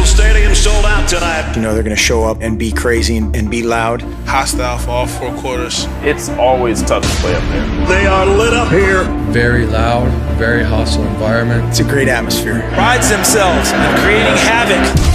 Field Stadium sold out tonight. You know they're going to show up and be crazy and be loud. Hostile for all four quarters. It's always tough to play up there. They are lit up here. Very loud, very hostile environment. It's a great atmosphere. Prides themselves in creating havoc